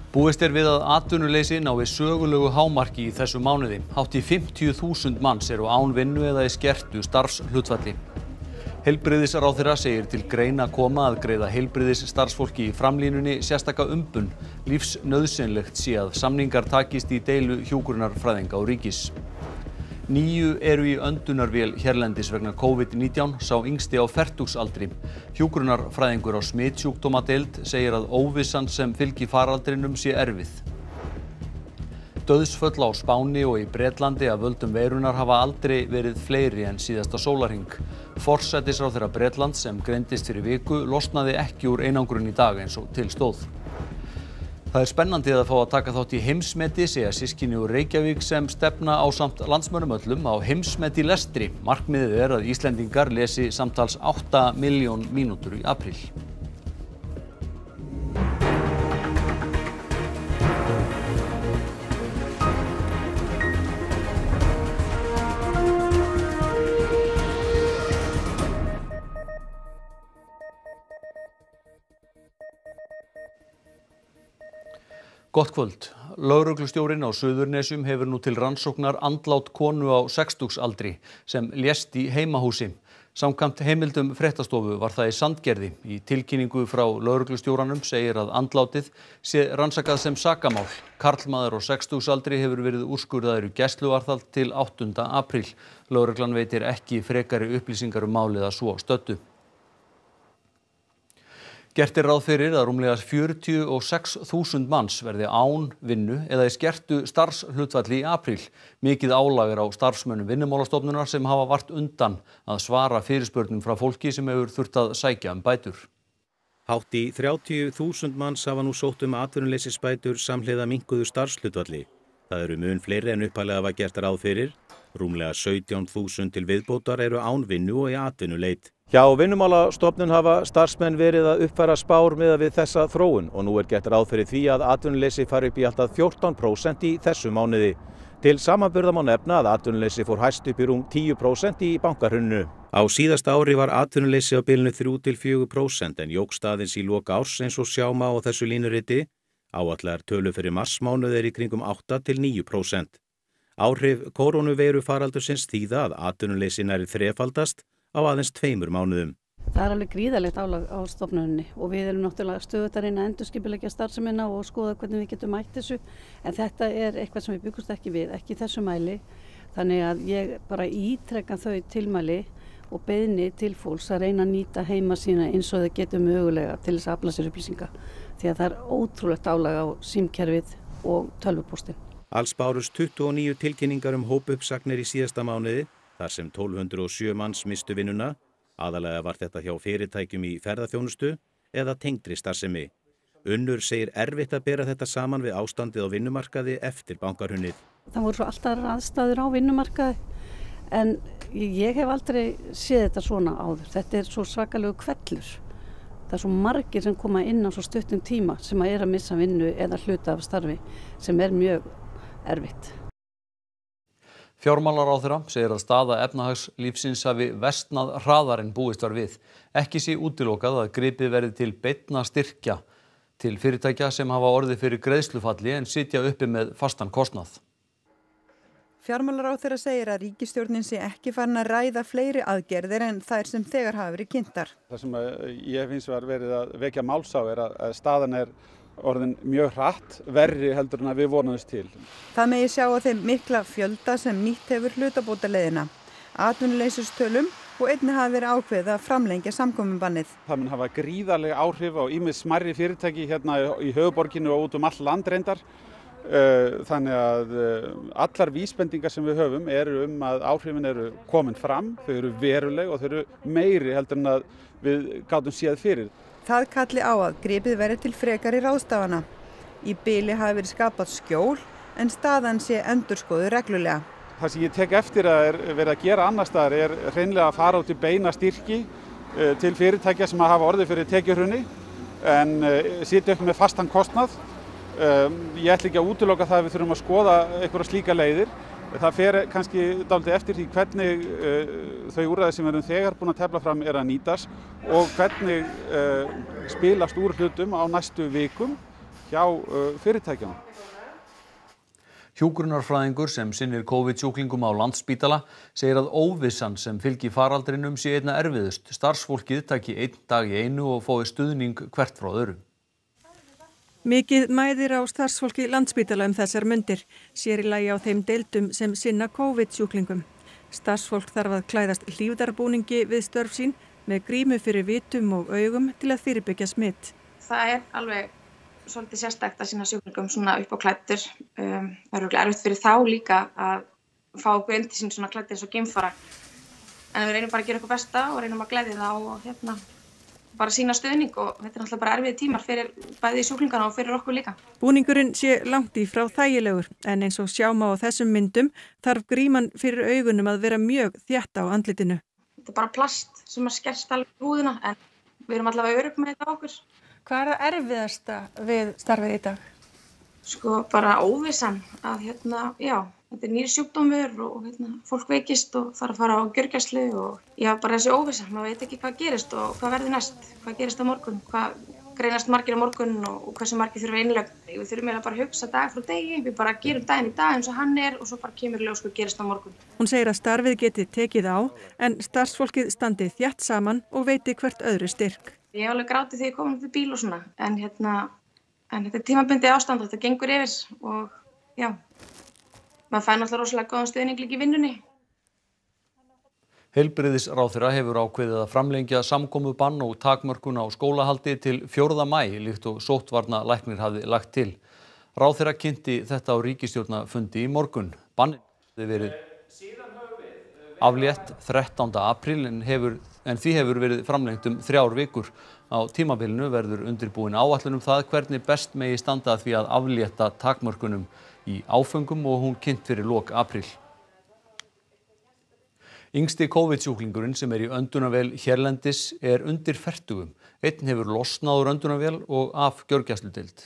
Búist við að atvinnuleysi nái sögulegu hámarki í þessum mánuði. Hátt í 50.000 manns eru án vinnu eða í skertu starfshlutfalli. Heilbrigðisráðherra segir til greina koma að greiða heilbrigðisstarfsfólki í framlínunni sérstaka umbun. Lífsnauðsynlegt sé að samningar takist í deilu hjúkrunarfræðinga og ríkis. 9 eru í öndunarvél hérlendis vegna COVID-19, sá yngsti á fertugsaldri. Hjúkrunarfræðingur á smitsjúkdómadeild segir að óvissan sem fylgi faraldrinum sé erfið. Dauðsföll á Spáni og í Bretlandi af völdum veirunnar hafa aldrei verið fleiri en síðasta sólarhring. Forsætisráðherra Bretlands sem greindist fyrir viku losnaði ekki úr einangrun í dag eins og til stóð. Það spennandi að fá að taka þátt í heimsmeti, segja systkini úr Reykjavík sem stefna ásamt landsmönnum öllum á heimsmeti í lestri. Markmiðið að Íslendingar lesi samtals 8 milljón mínútur í apríl. Gott kvöld. Lögreglustjórinn á Suðurnesjum hefur nú til rannsóknar andlát konu á sextugsaldri sem lést í heimahúsi. Samkvæmt heimildum fréttastofu var það í Sandgerði. Í tilkynningu frá lögreglustjóranum segir að andlátið sé rannsakað sem sakamál. Karlmaður á sextugsaldri hefur verið úrskurðaður í gæsluvarðhald til 8. apríl. Lögreglan veitir ekki frekari upplýsingar málið að svo stöddu. Gert ráð fyrir að rúmlega 46.000 manns verði án vinnu eða í skertu starfshlutfalli í apríl. Mikið álag á starfsmönnum Vinnumálastofnunar sem hafa vart undan að svara fyrirspurnum frá fólki sem hefur þurft að sækja bætur. Hátt í 30.000 manns hafa nú sótt atvinnuleysisbætur samhliða minnkuðu starfshlutfalli. Það eru mun fleiri en upphaflega var gert ráð fyrir. Rúmlega 17.000 til viðbótar eru án vinnu og í atvinnuleit. Hjá Vinnumálastofnun hafa starfsmenn verið að uppfæra spár miðað við þessa þróun og nú gert ráð fyrir því að atvinnuleysi fari upp í allt að 14% í þessu mánuði. Til samanburðar má nefna að atvinnuleysi fór hæst upp í rúm 10% í bankahruninu. Á síðasta ári var atvinnuleysi á bilinu 3–4% en jókst aðeins í lok árs eins og sjá má á þessu línuriti. Áætlaðar tölur fyrir marsmánuð í kringum 8–9%. Áhrif kórónuveiru faraldursins þýða að atvinnuleysi nærri þrefaldast á aðeins 2 mánuðum. Það er alveg gríðarlegt álag á stofnuninni og við erum náttúrulega stöðugt að reyna að endurskipuleggja starfsemina og skoða hvernig við getum mætt þessu. En þetta er eitthvað sem við byggumst ekki við, ekki í þessu mæli. Þannig að ég bara ítreka þau tilmæli og beiðni til fólks að reyna að nýta heima sína eins og þau getur mögulega til þess að afla sér upplýsinga. Því að það er ótrúlegt álag á símkerfið og tölvupóstinn. Alls bárust 29 tilkynningar hópuppsagnir í síðasta mánuði. Þar sem 1207 manns mistu vinnuna, aðalega var þetta hjá fyrirtækjum í ferðaþjónustu eða tengdri starfsemi. Unnur segir erfitt að bera þetta saman við ástandið á vinnumarkaði eftir bankahrunið. Það voru svo alltaf aðstæður á vinnumarkaði en ég hef aldrei séð þetta svona áður. Þetta er svo svakalegu hvellur. Það er svo margir sem koma inn á svo stuttum tíma sem að missa vinnu eða hluta af starfi sem er mjög erfitt. Fjármálaráðherra segir að staða efnahagslífsins hafi versnað hraðar en búist var við. Ekki sé útilokað að gripið verði til beinna styrkja til fyrirtækja sem hafa orðið fyrir greiðslufalli en sitja uppi með fastan kostnað. Fjármálaráðherra segir að ríkisstjórnin sé ekki farin að ræða fleiri aðgerðir en þær sem þegar hafa verið kynntar. Það sem ég hef hins vegar verið að vekja máls á er að staðan er orðin mjög hratt, verri heldur en að við vonumst til. Það megi sjá á þeim mikla fjölda sem nýtt hefur hlutabótaleiðina, atvinnuleysistölum og einnig hafi verið ákveðið að framlengja samkomubannið. Það mun hafa gríðarleg áhrif á ýmis smærri fyrirtæki hérna í höfuðborginu og út allt land reyndar. Þannig að allar vísbendingar sem við höfum eru að áhrifin eru komin fram, þau eru veruleg og þau eru meiri heldur en að við gátum séð fyrir. Það kalli á að gripið verði til frekari ráðstafana. Í bili hafi verið skapað skjól en staðan sé endurskoðuð reglulega. Það sem ég tek eftir að verið að gera annars staðar er hreinlega að fara út í beina styrki til fyrirtækja sem hafa orðið fyrir tekjuhruni en sitja upp með fastan kostnað. Ég ætla ekki að útiloka það að við þurfum að skoða einhverja slíka leiðir. Það fer kannski dálítið eftir því hvernig þau úrræði sem við erum þegar búin að tefla fram er að nýtast og hvernig spilast úr hlutum á næstu vikum hjá fyrirtækjunum. Hjúkrunarfræðingur sem sinnir COVID-sjúklingum á Landspítala segir að óvissan sem fylgi faraldrinum sé einna erfiðust. Starfsfólkið taki einn dag í einu og fái stuðning hvert frá öðru. Mikið mæðir á starfsfólki Landspítala þessar mundir, sér í lagi á þeim deildum sem sinna COVID-sjúklingum. Starfsfólk þarf að klæðast hlífðarbúningi við störf sín með grímu fyrir vitum og augum til að fyrirbyggja smitt. Það alveg svolítið sérstakt að sinna sjúklingum svona upp á klæddur. Það örugglega erfitt fyrir þá líka að fá okkur undir sín svona klæddir eins og geimfara. En við reynum bara að gera okkur besta og reynum að gleðja það og bara sína stuðning og þetta náttúrulega bara erfiðir tímar fyrir bæði sjúklingana og fyrir okkur líka. Búningurinn sé langt í frá þægilegur en eins og sjá má á þessum myndum þarf gríman fyrir augunum að vera mjög þétt á andlitinu. Þetta bara plast sem skerst alveg í húðina en við erum allavega örugg með þetta okkur. Hvað það erfiðasta við starfið í dag? Sko bara óvissan að þetta nýr sjúkdómur og fólk veikist og þarf að fara á gjörgæslu og bara þessi óvissa, maður veit ekki hvað gerist og hvað verður næst, hvað gerist á morgun, hvað greinast margir á morgun og hversu margir þurfa innlögn. Við þurfum eiginlega bara að hugsa dag frá degi, við bara gerum daginn í dag eins og hann og svo bara kemur ljós hvað gerist á morgun. Hún segir að starfið geti tekið á en starfsfólkið standi þétt saman og veiti hvert öðru styrk. Ég hef alveg grátið þegar ég kom upp í bíl og svona en þetta tímabundið ástand og þetta gengur yfir og maður fær náttúrulega rosalega góðan stuðning líka í vinnunni. Heilbrigðisráðherra hefur ákveðið að framlengja samkomubann og takmörkun á skólahaldi til 4. maí líkt og sóttvarnalæknir hafði lagt til. Ráðherra kynnti þetta á ríkisstjórnarfundi í morgun. Bannið hefði verið aflétt 13. apríl en því hefur verið framlengt 3 vikur. Á tímabilinu verður undirbúin áætlun það hvernig best megi standa að því að aflétta takmörkunum í áföngum og hún kynnt fyrir lok apríl. Yngsti COVID-sjúklingurinn sem í öndunarvél hérlendis undir 40. Einn hefur losnað úr öndunarvél og af gjörgæsludeild.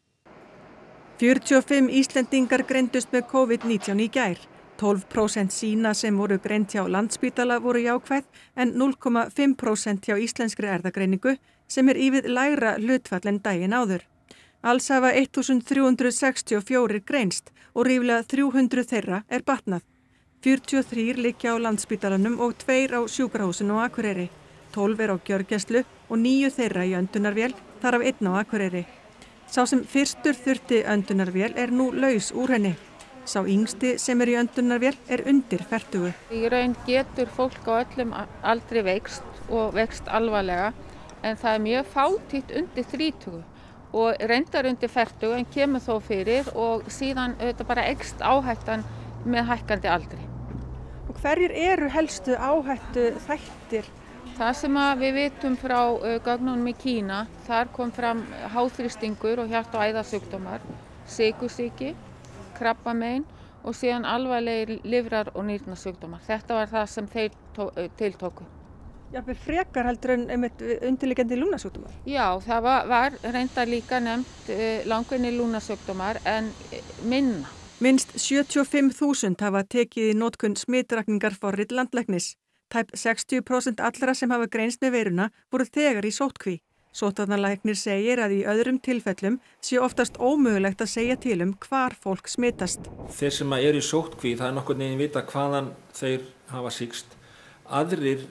45 Íslendingar greindust með COVID-19 í gær. 12% sýna sem voru greind hjá Landspítala voru jákvæð en 0,5% hjá Íslenskri erfðagreiningu sem ívið lægra hlutfall en daginn áður. Alls hafa 1364 greinst og ríflega 300 þeirra batnað. 43 liggja á Landspítalanum og 2 á sjúkrahúsinu á Akureyri. 12 á gjörgæslu og 9 þeirra í öndunarvél, þar af 1 á Akureyri. Sá sem fyrstur þurfti öndunarvél nú laus úr henni. Sá yngsti sem í öndunarvél undir 40. Í raun getur fólk á öllum aldri veikst og veikst alvarlega en það mjög fátítt undir 30 og reyndar undir 40 en kemur þó fyrir og síðan þetta bara eykst áhættan með hækkandi aldri. Og hverjir eru helstu áhættu þættir? Það sem við vitum frá gögnunum í Kína, þar kom fram háþrýstingur og hjarta- og æðasjúkdómar, sykursýki, krabbamein og síðan alvarlegir lifrar- og nýrnasjúkdómar. Þetta var það sem þeir tiltóku. Jafnvel frekar heldur en undirliggjandi lungnasjúkdómar? Já, það var reyndar líka nefnt langvinnir lungnasjúkdómar en minna. Minnst 75.000 hafa tekið í notkun smitrakningarforrit landlæknis. Tæp 60% allra sem hafa greinst með veiruna voru þegar í sóttkví. Sóttvarnalæknir segir að í öðrum tilfellum sé oftast ómögulegt að segja til hvar fólk smitast. Þeir sem eru í sóttkví, það nokkurn veginn vita hvaðan þeir hafa sýkst. Aðrir,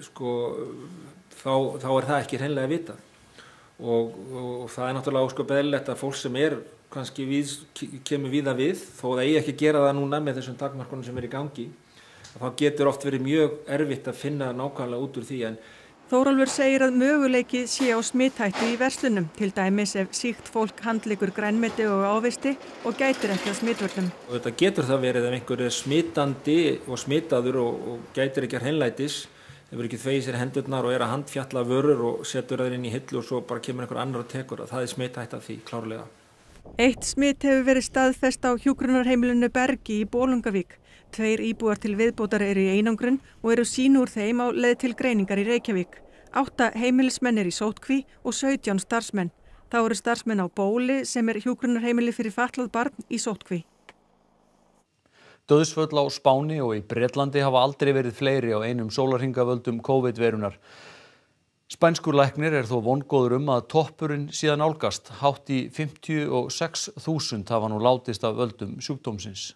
þá það ekki hreinlega vitað. Og það náttúrulega beðlilegt að fólk sem kannski kemur víða við, þó það eigi ekki að gera það núna með þessum takmörkunum sem í gangi, þá getur oft verið mjög erfitt að finna nákvæmlega út úr því. En Þórólfur segir að möguleiki sé á smithættu í verslunum, til dæmis ef sýkt fólk handleggur grænmeti og ávisti og gætir ekki að smitvörnum. Þetta getur það verið ef einhver smitandi og smitaður og gætir ekki hreinlætis, hefur ekki þvegið sér hendurnar og að handfjalla vörur og setur það inn í hillu og svo bara kemur einhver annar og tekur það. Það smithætta því, klárlega. Eitt smit hefur verið staðfest á hjúkrunarheimilinu Bergi í Bolungarvík. 2 íbúar til viðbótar í einangrun og sýn úr þeim á leið til greiningar í Reykjavík. 8 heimilismenn í sóttkví og 17 starfsmenn. Þá eru starfsmenn á Bóli sem hjúkrunarheimili fyrir fatlað barn í sóttkví. Dauðsföll á Spáni og í Bretlandi hafa aldrei verið fleiri á einum sólarhring af völdum COVID-veirunar. Spænskur læknir þó vongóður að toppurinn sé að nálgast. Hátt í 56.000 hafa nú látist af völdum sjúkdómsins.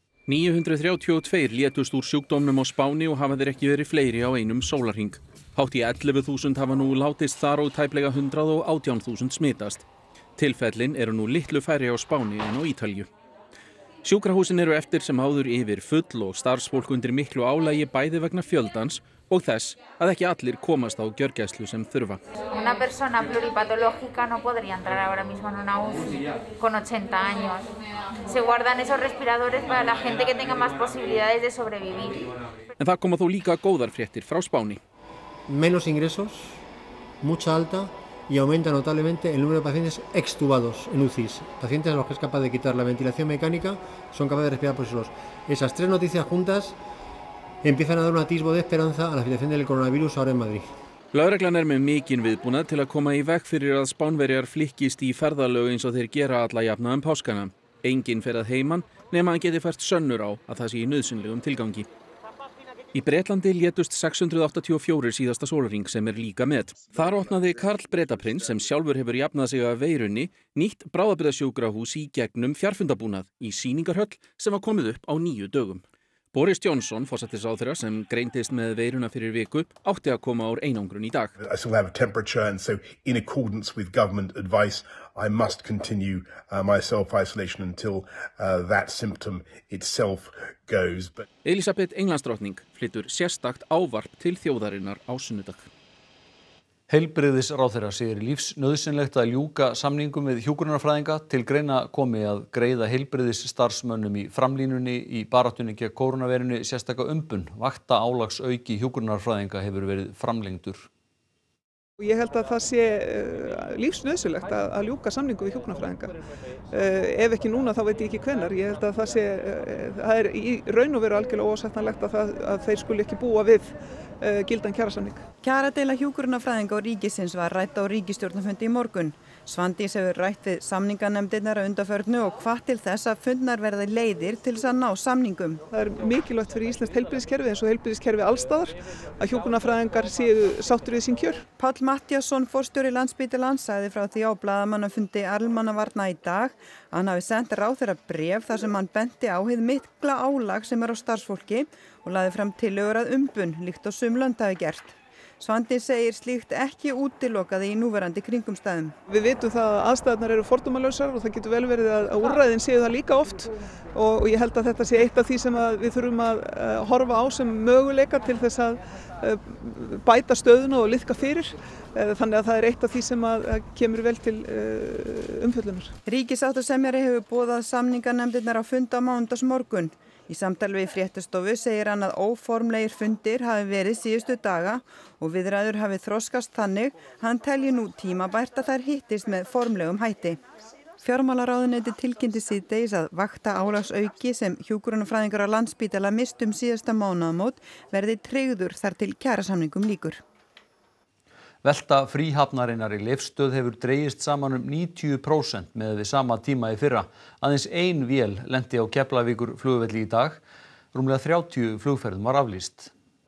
932 létust úr sjúkdómnum á Spáni og hafa þeir ekki verið fleiri á einum sólarhring. Hátt í 11.000 hafa nú látist þar og tæplega 118.000 smitast. Tilfellin eru nú litlu færri á Spáni en á Ítalíu. Sjúkrahúsin eru eftir sem áður yfir full og starfsfólk undir miklu álagi bæði vegna fjöldans og þess að ekki allir komast á gjörgæslu sem þurfa. Una persona pluripatológica no podría entrar ahora mismo en una UCI con 80 años. Se guardan esos respiradores para la gente que tenga más posibilidades de sobrevivir. En það koma þó líka góðar fréttir frá Spáni. Menos ingresos, mucha alta y aumenta notablemente el número de pacientes extubados en UCIs. Pacientes a los que es capaz de quitar la ventilación mecánica son capaces de respirar por sí solos. Esas tres noticias juntas empiezan a dar un atisbo de esperanza a la situación del coronavirus ahora en Madrid. Lögreglan með mikinn viðbúnað til að koma í veg fyrir að Spánverjar flykkist í ferðalög eins og þeir gera alla jafna páskana. Enginn fer að heiman nema hann geti fært sönnur á að það sé í nauðsynlegum tilgangi. Í Bretlandi létust 684 síðasta sólarhring sem líka met. Þar opnaði Karl Bretaprins sem sjálfur hefur jafnað sig af veirunni nýtt bráðabirgðasjúkrahús í gegnum fjarfundabúnað í sýningarhöll sem var komið upp á 9 dögum. Boris Johnson, forsætisráðherra sem greindist með veiruna fyrir viku, átti að koma úr einangrun í dag. I still have a temperature and so in accordance with government advice I must continue my self-isolation until that symptom itself goes. Elisabeth Englandsdrottning flytur sérstakt ávarp til þjóðarinnar á sunnudag. Heilbrigðisráðherra segir lífsnauðsynlegt að ljúka samningum við hjúkrunarfræðinga til greina komi að greiða heilbrigðisstarfsmönnum í framlínunni í baráttunni gegn kórónuveirunni sérstaka umbun. Vaktaálagsauki hjúkrunarfræðinga hefur verið framlengdur. Ég held að það sé lífsnauðsynlegt að ljúka samningu við hjúkrunarfræðinga. Ef ekki núna þá veit ég ekki hvenær. Ég held að það í raun og veru algjörlega óásættanlegt að þeir skuli ekki búa við gildan kjarasamning. Kjaradeila hjúkrunarfræðinga og ríkisins var rædd á ríkisstjórnarfundi í morgun. Svandís hefur rætt við samninganefndirnar að undanförnu og hvatt til þess að fundnar verði leiðir til þess að ná samningum. Það mikilvægt fyrir íslenskt heilbrigðiskerfi eins og heilbrigðiskerfi allstaðar að hjúkrunarfræðingar séu sáttur við sín kjör. Páll Matthíasson, forstjóri Landspítalans, sagði frá því á blaðamannafundi Almannavarna í dag að hann hafi sent ráðherra bréf þar sem hann benti á hið mikla álag sem á starfsfólki og lagði fram tillögur að umbun líkt og sum lönd hafi gert. Svandís segir slíkt ekki útilokaði í núverandi kringumstæðum. Við vitum það að aðstæðurnar eru fordómalausar og það getur vel verið að úrræðin séu það líka oft og ég held að þetta sé eitt af því sem við þurfum að horfa á sem möguleika til þess að bæta stöðuna og liðka fyrir. Þannig að það er eitt af því sem kemur vel til umfjöllunar. Ríkissáttasemjari hefur boðað samninganefndirnar á fund á mánudagsmorgun. Í samtali við Fréttastofu segir hann að óformlegir fundir hafi verið síðustu daga og viðræður hafi þroskast þannig hann telji nú tímabært að þær hittist með formlegum hætti. Fjármálaráðuneyti tilkynnti síðdegis að vaktaálagsauki sem hjúkrunarfræðingar á Landspítala misstu síðasta mánaðamót verði tryggður þar til kjarasamningum lýkur. Velta fríhafnarinnar í Leifsstöð hefur dregist saman 90% með við sama tíma í fyrra. Aðeins ein vél lenti á Keflavíkurflugvelli í dag. Rúmlega 30 flugferðum var aflýst.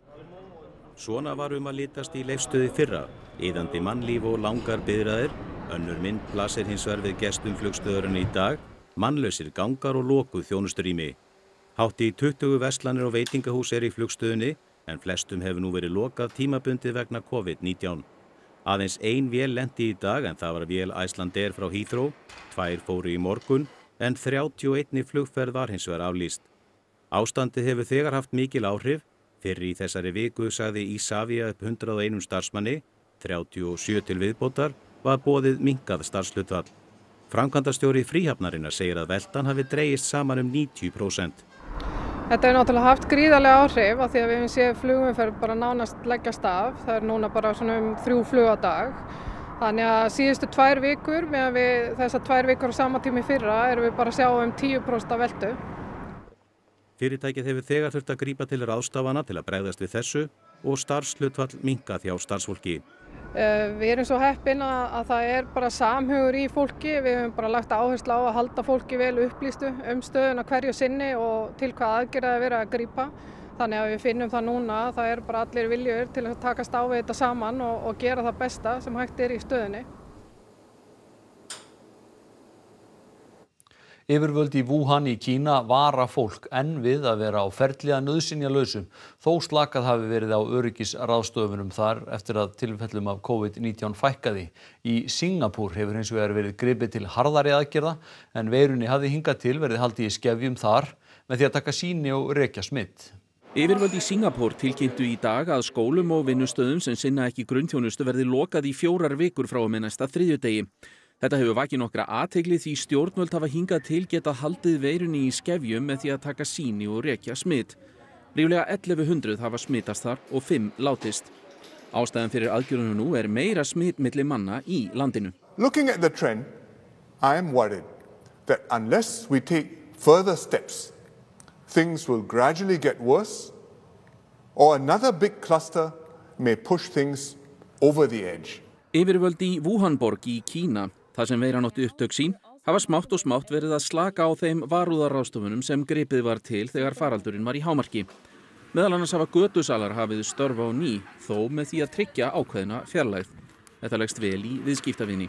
Svona var að litast í Leifsstöð í fyrra. Iðandi mannlíf og langar biðraðir. Önnur mynd blasir hins vegar við gestum flugstöðurinnar í dag. Mannlausir gangar og lokuð þjónusturými. Hátt í 20 verslanir og veitingahús í flugstöðinni en flestum hefur nú verið lokað tímabundið vegna COVID-19. Aðeins ein vél lenti í dag en það var vél Icelandair frá Heathrow, 2 fóru í morgun en 31 flugferð var hins vegar aflýst. Ástandið hefur þegar haft mikil áhrif. Fyrr í þessari viku sagði Isavia upp 101 starfsmanni, 37 til viðbótar, var boðið minnkað starfshlutfall. Framkvæmdastjóri fríhafnarinnar segir að veltan hafi dregist saman 90%. Þetta hefur náttúrulega haft gríðarlega áhrif af því að við höfum séð flugumferð bara nánast leggjast af. Það er núna bara svona 3 flug á dag. Þannig að síðustu 2 vikur, meðan við þessar 2 vikur á sama tíma í fyrra, erum við bara að sjá 10% af veltu. Fyrirtækið hefur þegar þurft að grípa til ráðstafana til að bregðast við þessu og starfshlutfall minnkað hjá starfsfólki. Við erum svo heppin að það er bara samhugur í fólki. Við höfum bara lagt áherslu á að halda fólki vel upplýstu stöðuna hverju sinni og til hvað aðgerða er verið að grípa. Þannig að við finnum það núna að það bara allir viljur til að takast á við þetta saman og gera það besta sem hægt í stöðunni. Yfirvöld í Wuhan í Kína vara fólk enn við að vera á ferli að nauðsynjalausu, þó slakað hafi verið á öryggisráðstöfunum þar eftir að tilfellum af COVID-19 fækkaði. Í Singapúr hefur hins vegar verið gripið til harðari aðgerða en veirunni hafði hingað til verið haldið í skefjum þar með því að taka sýni og rekja smitt. Yfirvöld í Singapúr tilkynntu í dag að skólum og vinnustöðum sem sinna ekki grunnþjónustu verði lokað í 4 vikur frá og með næsta þriðjudegi. Þetta hefur vakið nokkra athygli því stjórnvöld hafa hingað til getað haldið veirunni í skefjum með því að taka sýni og rekja smitt. Ríflega 1100 hafa smitast þar og 5 látist. Ástæðan fyrir aðgerðunum nú meira smitt milli manna í landinu. Looking at the trend, I am worried that unless we take further steps, things will gradually get worse or another big cluster may push things over the edge. Yfirvöld í Wuhanborg í Kína, þar sem veiran átti upptök sín, hafa smátt og smátt verið að slaka á þeim varúðarráðstöfunum sem gripið var til þegar faraldurinn var í hámarki. Meðal annars hafa götusalar hafið störf á ný, þó með því að tryggja ákveðna fjarlægð. Þetta leggst vel í viðskiptavinni.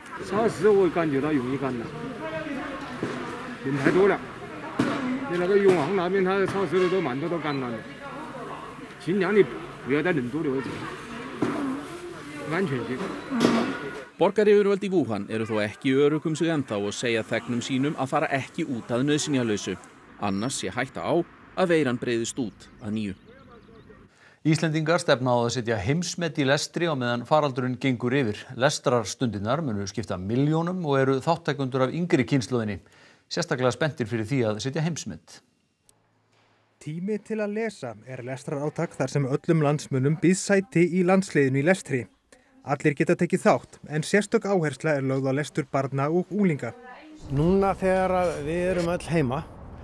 Borgaryfirvöld í Wuhan eru þó ekki örugg sig ennþá og segja þegnum sínum að fara ekki út að nauðsynjalausu. Annars sé hætta á að veiran breiðist út að nýju. Íslendingar stefna á að setja heimsmet í lestri á meðan faraldurinn gengur yfir. Lestrarstundirnar munu skipta milljónum og eru þátttakendur af yngri kynslóðinni. Sérstaklega spenntir fyrir því að setja heimsmet. Tími til að lesa lestrarátak þar sem öllum landsmönnum býðst sæti í landsliðinu í lestri. Allir geta tekið þátt, en sérstök áhersla lögð á lestur barna og unglinga. Núna þegar við erum öll heima,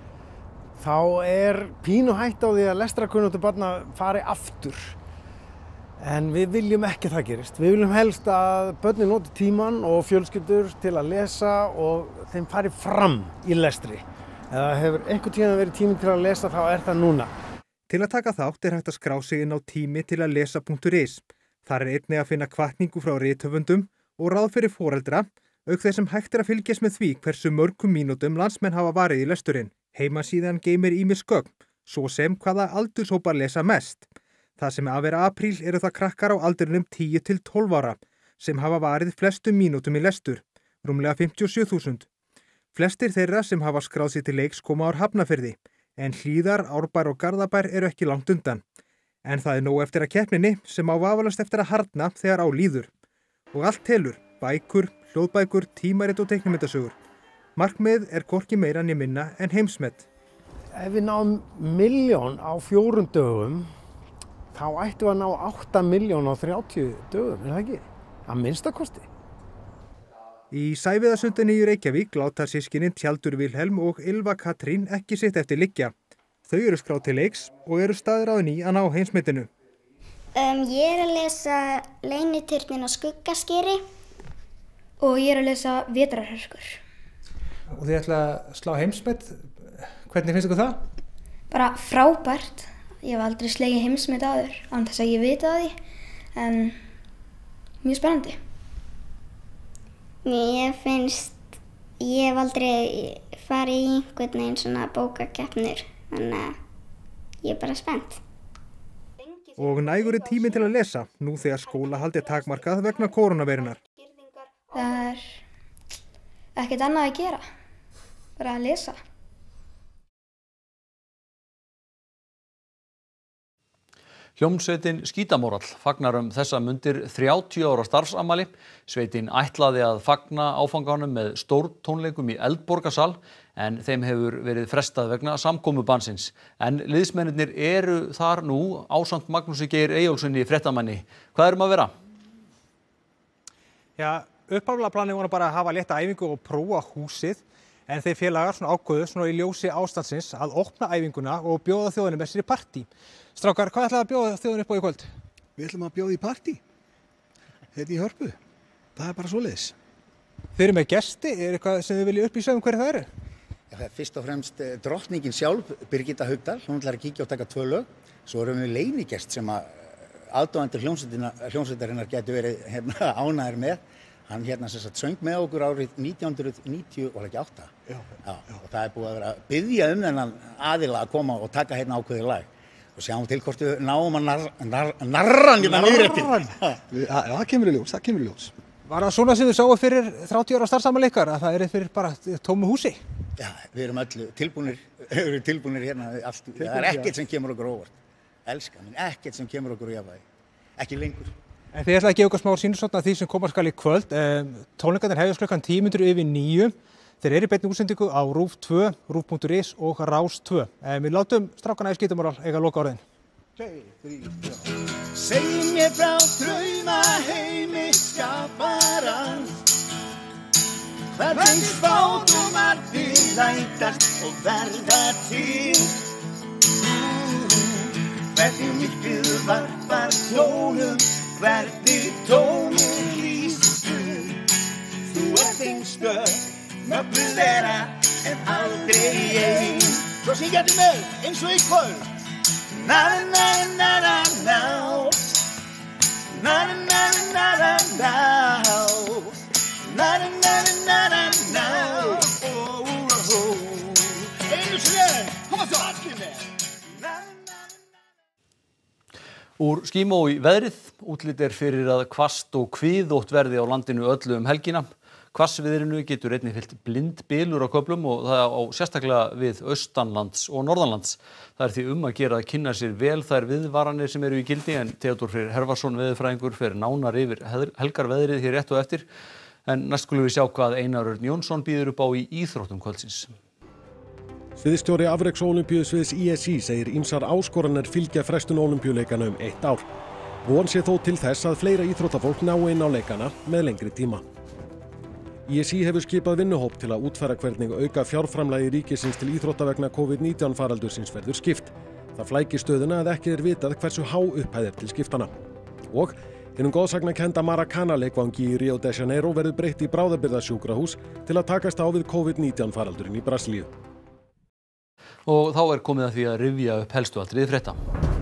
þá pínu hætt á því að lestrarkunnáttu barna fari aftur. En við viljum ekki það gerist. Við viljum helst að börnin noti tímann og fjölskyldur til að lesa og þeim fari fram í lestri. Eða hefur einhvern tíma verið tími til að lesa, þá það núna. Til að taka þátt hægt að skrá sig inn á tími-til-að-lesa.is. Þar einnig að finna hvatningu frá rithöfundum og ráð fyrir foreldra, auk þess sem hægt að fylgjast með því hversu mörgum mínútum landsmenn hafa varið í lesturinn. Heimasíðan geymir ýmis gögn, svo sem hvaða aldurshópar lesa mest. Það sem að vera apríl eru það krakkar á aldrinum 10 til 12 ára, sem hafa varið flestum mínútum í lestur, rúmlega 57.000. Flestir þeirra sem hafa skráð sig til leiks koma ár Hafnarfirði, en Hlíðar, Árbær og Garðabær eru ekki langt undan. En það nóg eftir að keppninni sem á vafalast eftir að harðna þegar á líður. Og allt telur, bækur, hljóðbækur, tímarit og teiknimyndasögur. Markmið hvorki meira né minna en heimsmet. Ef við náum 1 milljón á 4 dögum, þá ættum við að ná 8 milljón á 30 dögum, það ekki? Að minnsta kosti. Í Sæviðasundinni í Reykjavík láta systkinin Tjaldur Vilhelm og Ylva Katrín ekki sitt eftir liggja. Þau eru skráð til leiks og eru staðráðin í að ná heimsmetinu. Ég að lesa Leyniturninn á Skuggaskeri og ég að lesa Vetrarhörkur. Og þið ætla að slá heimsmet. Hvernig finnst ykkur það? Bara frábært. Ég hef aldrei slegið heimsmet áður, án þess að ég vita því, en mjög spennandi. Mér finnst, ég hef aldrei farið í einhvern veginn svona bókakeppnir. Þannig að ég bara spennt. Og nægur tími til að lesa, nú þegar skólahaldi takmarkað vegna kórónuveirunar. Það ekkert annað að gera, bara að lesa. Hljómsveitin Skítamórall fagnar þessa mundir 30 ára starfsafmæli. Sveitin ætlaði að fagna áfanganum með stórtónleikum í Eldborgarsal en þeim hefur verið frestað vegna samkomubannsins. En liðsmennirnir eru þar nú ásamt Magnúsi Geir Eyjólfssyni fréttamanni. Hvað að vera? Já, upphaflega planið voru bara að hafa létta æfingu og prófa húsið. En þeir félagar ákvöðu í ljósi ástandsins að opna æfinguna og bjóða þjóðinni með sér í partí. Strákar, hvað ætlaðu að bjóða þjóðinni upp á í kvöld? Við ætlum að bjóða í partí. Hérna í Hörpu. Það bara svoleiðis. Þeir eru með gesti, eitthvað sem þið viljið upplýsa hverju það eru? Það fyrst og fremst drottningin sjálf, Birgitta Haukdal, hún ætlar að kíkja og taka 2 lög. Svo erum við leynigest sem að aðdáendur hljómsveitarinnar gætu verið ánægðir með. Hann sem sagt söng með okkur árið 1998. Já. Og það er búið að vera að biðja þennan aðila að koma og taka ákveðið lag. Og sjáum til hvort við náum að narra hann niður eftir. Það kemur í ljós. Var það svona sem þið sáu fyrir 30 ára starfsafmæli ykkar, að það er fyrir bara tómu húsi? Já, við erum öll tilbúnir hérna. Það er ekkert sem kemur okkur óvart. Elska minn, ekkert sem kemur okkur í jafnvægi. Ekki lengur. En þið ætlaði að gefa okkur smá sýnishorn af því sem koma skal í kvöld. Tónleikarnir hefjast klukkan 9:10. Þeir eru í beinni útsendingu á RÚV 2, RÚV.is og Rás 2. Við látum strákana í skítamoral eiga lokaorðin. 2, 3, 4. Segðu mér frá draumaheimi skaparans, hvernig spádómarnir rætast og verða til. Hvernig myrkrið varpar tónum, hvernig tónum hlýstur. Þú ert einstök, mögnulegra en aldrei ein. Svo syngjaðu með eins og í kvöld. Na na na na na na na na na na na na na na na. Einu sinni, koma svo allir með. Úr skím og í veðrið, útlit fyrir að hvasst og kviðótt verði á landinu öllu helgina. Hvassviðrinu getur einnig fylgt blindbylur á köflum og það á sérstaklega við austanlands og norðanlands. Það er því að gera að kynna sér vel þær viðvaranir sem eru í gildi, en Theodór Freyr Hervarsson veðurfræðingur fer nánar yfir helgarveðrið hér rétt og eftir. En næst skulum við sjá hvað Einar Örn Jónsson býður upp á í íþróttum kvöldsins. Sviðsstjóri afreksólympíusviðs ISÍ segir ýmsar áskoranir fylgja frestun ólympíuleikana 1 ár. Von sé þó til þess að fleira íþróttafólk nái inn á leikana með lengri tíma. ISÍ hefur skipað vinnuhóp til að útfæra hvernig auka fjárframlagi ríkisins til íþrótta vegna COVID-19 faraldursins verður skipt. Það flækir stöðuna að ekki er vitað hversu há upphæð er til skiptana. Og hinum góðsagnakennda Maracana leikvangi í Rio de Janeiro verður breytt í bráðabirgðasjúkrahús til að takast á við COVID-19 faraldurinn í Brasilíu. Og þá er komið að því að rifja upp helstu atriði frétta.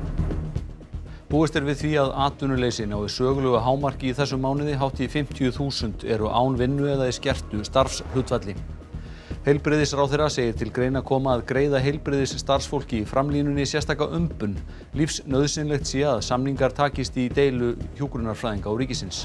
Búist er við því að atvinnuleysi nái sögulegu hámarki í þessum mánuði. Hátt í 50.000 eru án vinnu eða í skertu starfshlutfalli. Heilbrigðisráðherra segir til greina koma að greiða heilbrigðisstarfsfólki í framlínunni sérstaka umbun. Lífsnauðsynlegt sé að samningar takist í deilu hjúkrunarfræðinga og ríkisins.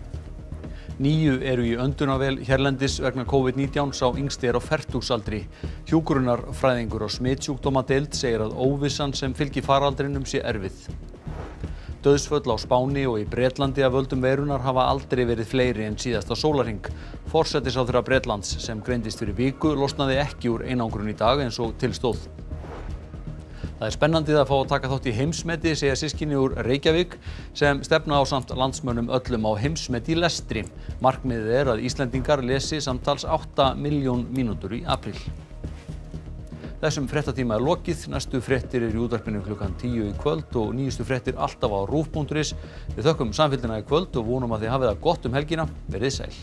9 eru í öndunarvél hérlendis vegna COVID-19, sá yngsti er á fertugsaldri. Hjúkrunarfræðingur á smitsjúkdómadeild segir að óvissan sem fylgir faraldrinum sé erfið. Dauðsföll á Spáni og í Bretlandi af völdum veirunnar hafa aldrei verið fleiri en síðasta sólarhring. Forsætisráðherra Bretlands, sem greindist fyrir viku, losnaði ekki úr einangrun í dag eins og til stóð. Það er spennandi að fá að taka þátt í heimsmeti, segja systkini úr Reykjavík, sem stefna ásamt landsmönnum öllum á heimsmeti í lestri. Markmiðið er að Íslendingar lesi samtals 8 milljón mínútur í apríl. Þessum fréttatíma er lokið. Næstu fréttir eru í útvarpinu klukkan 10 í kvöld og nýjustu fréttir alltaf á RÚV.is. Við þökkum samfylgdina í kvöld og vonum að þið hafið það gott helgina. Verið sæl.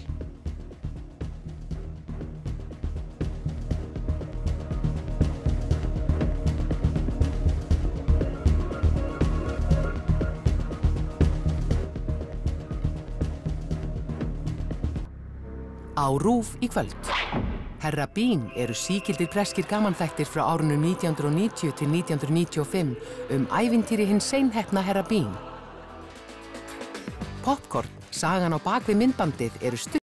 Á RÚV í kvöld. Herra Bean eru sígildir breskir gamanþættir frá árunum 1990 til 1995 ævintýri hins seinheppna Herra Bean. Popcorn, sagan á bak við myndbandið eru